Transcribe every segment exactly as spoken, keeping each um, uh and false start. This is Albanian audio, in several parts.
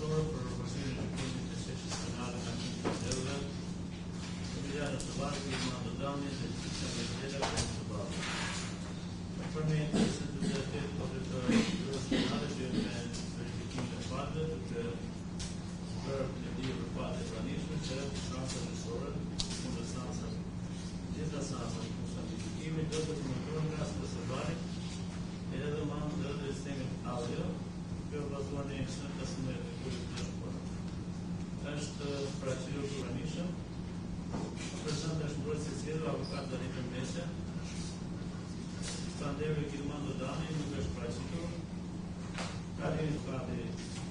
Sandësore për vazhdimin e gjykimit të sheshit penale në Akin Kandelëve, Emiliano Shabazzi, Armando Dani dhe Gjyqësia Vendela për të bardhë. Përme interesin të drejtet për të Byrës Penale që me verifikimin e fakteve duke për pledi për fakte pranishme që sansa gjyqësore, kundër sansa gjitha sansa në kushtet të gjykimit do të komentohen nga Sërbari edhe mandë dhe dhe sistemit audio për bazuar në instrument të sëmërë të kurit të shpërë. Është paraqyrur për pranishëm, personat është mbrojtës e zgjedhur avokat Daritën Mese, Skanderi Kilmando Dani nuk është paraqyrur, Karin Fati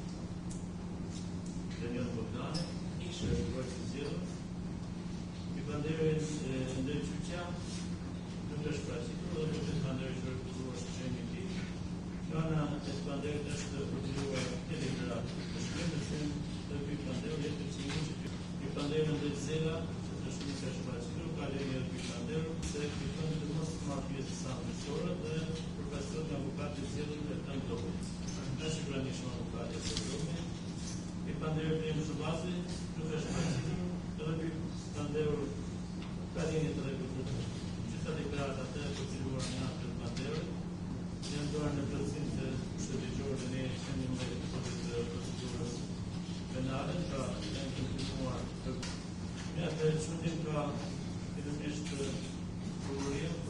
Daniel Bogdani, ishte është mbrojtës e zgjedhur, Skanderi Ndër Qyqja nuk është paraqyrur dhe Skanderi është rëkuzuar së qenjë ti. Kana e Skanderit është përgjiruar të liderat të shkrimit të ky Skanderit jetë të cimin që ky Skanderit në dhe zela të shkrimit është paraqyrur, ka lejë ky Skanderit se ky Skanderit të mos të marrë pjesë sa mësore dhe përfaqësohet nga avokati i zgjedhur të Tan Domi. Është pranishëm avokati i zgjedhur. Ky Skanderit të Shabazzi nuk është paraqyrur, edhe ky Skanderit ka lejë të rregulluar. Gjitha deklaratat e përgjiruara nga ky Skanderit janë dorë në plotësim të shërbëtorëve dhe ne kemi në kodit të procedurës penale, pra janë kontinuar të me atë çundim ka fillimisht prokuroria